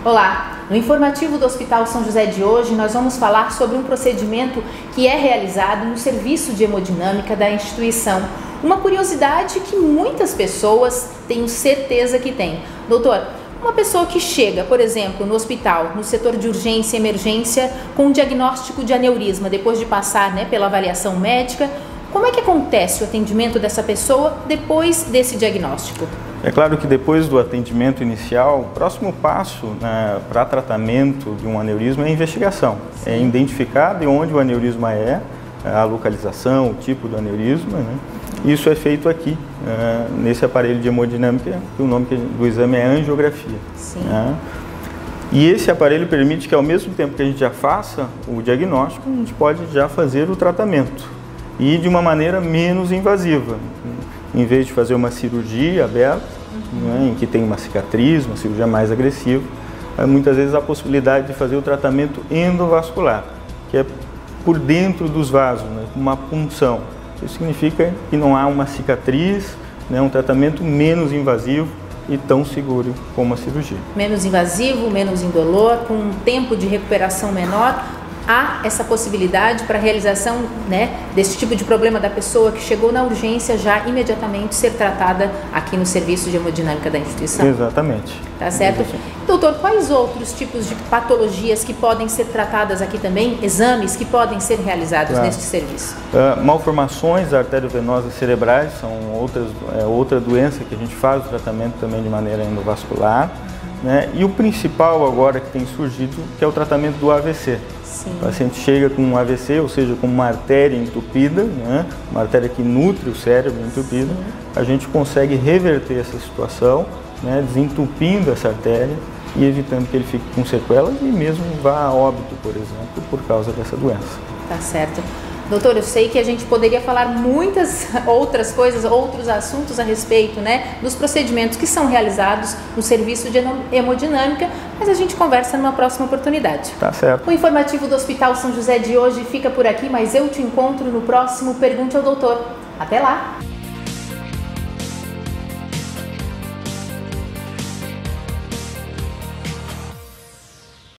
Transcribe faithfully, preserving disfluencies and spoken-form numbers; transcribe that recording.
Olá, no informativo do Hospital São José de hoje nós vamos falar sobre um procedimento que é realizado no serviço de hemodinâmica da instituição. Uma curiosidade que muitas pessoas tenho certeza que têm. Doutor, uma pessoa que chega, por exemplo, no hospital, no setor de urgência e emergência, com um diagnóstico de aneurisma, depois de passar né, pela avaliação médica, como é que acontece o atendimento dessa pessoa depois desse diagnóstico? É claro que depois do atendimento inicial, o próximo passo né, para tratamento de um aneurisma é a investigação. Sim. É identificar de onde o aneurisma é, a localização, o tipo do aneurisma. Né? Isso é feito aqui, uh, nesse aparelho de hemodinâmica, que o nome do exame é angiografia. Sim. Né? E esse aparelho permite que ao mesmo tempo que a gente já faça o diagnóstico, a gente pode já fazer o tratamento. E de uma maneira menos invasiva. Em vez de fazer uma cirurgia aberta, uhum. né, em que tem uma cicatriz, uma cirurgia mais agressiva, muitas vezes há a possibilidade de fazer o tratamento endovascular, que é por dentro dos vasos, né, uma punção. Isso significa que não há uma cicatriz, né, um tratamento menos invasivo e tão seguro como a cirurgia. Menos invasivo, menos indolor, com um tempo de recuperação menor. Há essa possibilidade para a realização né, desse tipo de problema da pessoa que chegou na urgência já imediatamente ser tratada aqui no serviço de hemodinâmica da instituição? Exatamente. Tá certo? Exatamente. Doutor, quais outros tipos de patologias que podem ser tratadas aqui também, exames que podem ser realizados claro. neste serviço? Uh, malformações arteriovenosas cerebrais são outras, é, outra doença que a gente faz o tratamento também de maneira endovascular. Né? E o principal agora que tem surgido, que é o tratamento do A V C. Sim. O paciente chega com um A V C, ou seja, com uma artéria entupida, né? Uma artéria que nutre o cérebro entupida, Sim. a gente consegue reverter essa situação, né? Desentupindo essa artéria e evitando que ele fique com sequelas e mesmo vá a óbito, por exemplo, por causa dessa doença. Tá certo. Doutor, eu sei que a gente poderia falar muitas outras coisas, outros assuntos a respeito né, dos procedimentos que são realizados no serviço de hemodinâmica, mas a gente conversa numa próxima oportunidade. Tá certo. O informativo do Hospital São José de hoje fica por aqui, mas eu te encontro no próximo Pergunte ao Doutor. Até lá!